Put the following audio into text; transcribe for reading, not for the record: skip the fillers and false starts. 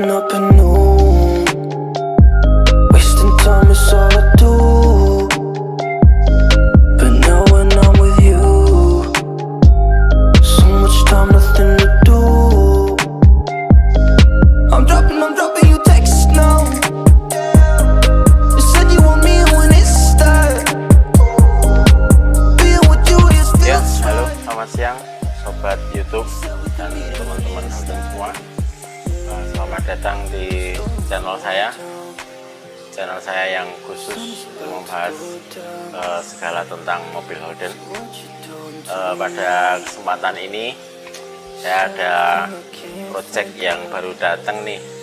waking up at noon, wasting time is all I do. But now when I'm with you, so much time, nothing to do. I'm dropping you texts now. You said you want me when it start. Being with you is ya, halo, selamat siang sobat YouTube dan teman-teman semua. Selamat datang di channel saya yang khusus untuk membahas segala tentang mobil Holden. Pada kesempatan ini saya ada project yang baru datang nih